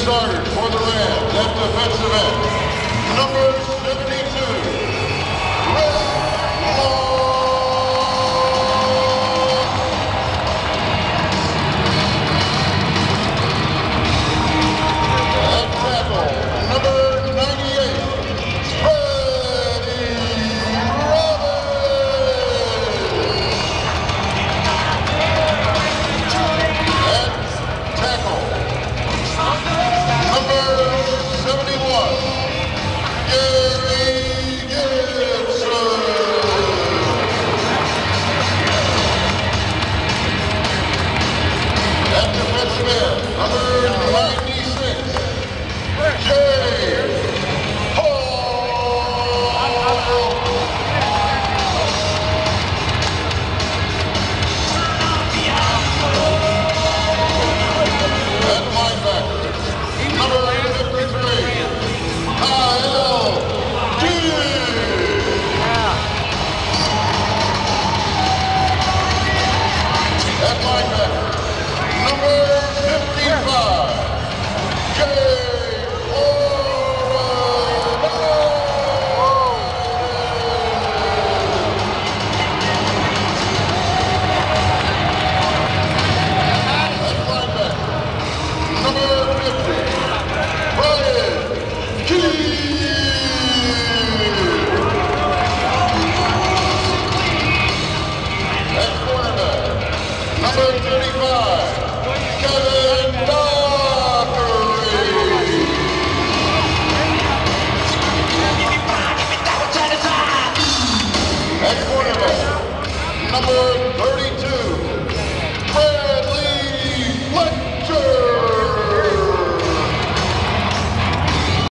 starter for the Rams at defensive end, number 72, Rick Long. At tackle, number 98, Freddie Roberts. At tackle, number 71, Gary Gibson. At defensive end, number 96, Jay Hall. At linebacker, number 53, Kyle Dean. At linebacker, number 55, Jay At linebacker, number 50, Brian Key. At cornerback, number 35, Kevin Dockery. At cornerback, number